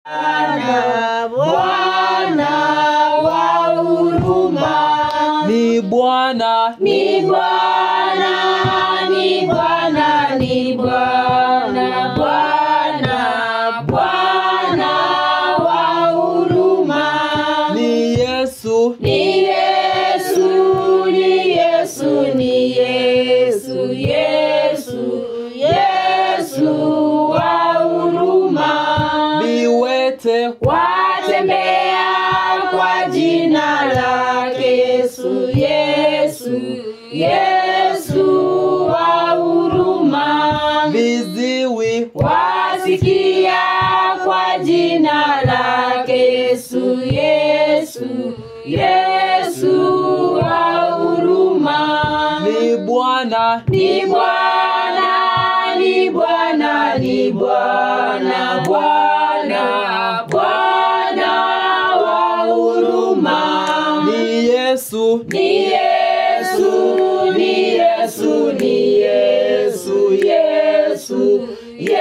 Bwana wa huruma. Ni Bwana, Ni Bwana, ni Bwana, ni Bwana, Bwana, Bwana wa huruma. ni Yesu, Ni Yesu, ni Yesu, ni Yesu, Yesu, Yesu wa huruma. viwete Watembea kwa jina lake Yesu, Yesu, Yesu wa huruma. viziwi Wasikia kwa jina lake Yesu, Yesu, Yesu wa huruma. ni Bwana, Ni Bwana, ni Bwana, ni Bwana, Bwana, Bwana wa huruma. ni Yesu, Ni Yesu, ni Yesu, ni Yesu, Yesu,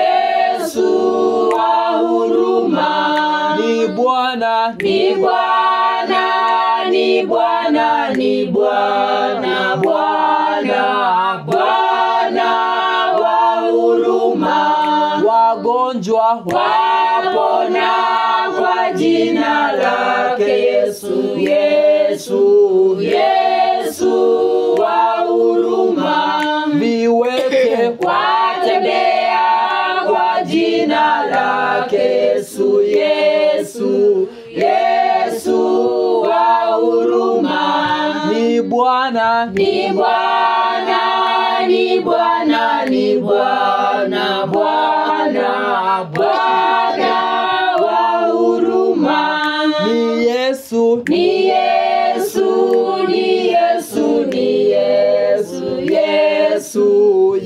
Yesu wa huruma. ni Bwana, Ni Bwana, ni Bwana, ni Bwana, Bwana, Bwana wa huruma. wagonjwa Wapona kwa jina lake Yesu, Yesu, Yesu wa huruma. viwete Watembea kwa jina lake Yesu, Yesu, Yesu wa huruma. ni Bwana, Ni Bwana, ni Bwana, ni Bwana, Bwana, Bwana wa huruma. ni Yesu, Ni Yesu, ni Yesu, ni Yesu, Yesu,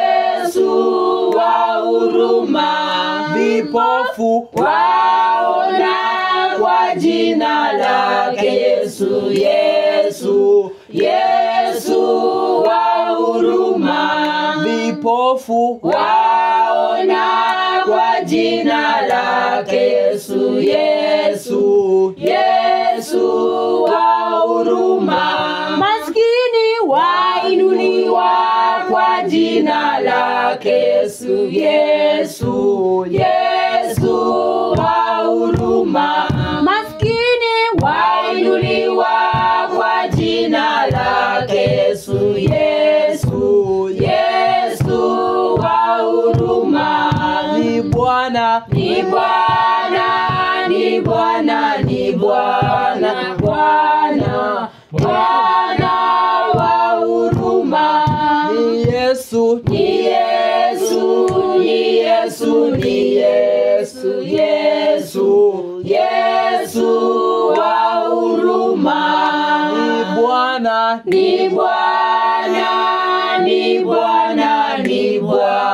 Yesu wa huruma. vipofu Waona kwa jina lake Yesu, Yesu, Yesu wa huruma. vipofu Waona kwa jina lake Yesu, Yesu, Yesu wa huruma. Maskini wainuliwa kwa jina lake Yesu, Yesu, Yesu wa huruma. Maskini wainuliwa kwa jina lake Yesu, Yesu, Yesu wa huruma. ni Bwana, Ni Bwana, ni Bwana, ni Bwana, Bwana, Bwana wa huruma. ni Yesu, Ni Yesu, ni Yesu, ni Yesu, Yesu, Yesu wa huruma. ni Bwana, Ni Bwana, ni Bwana, ni Bwana.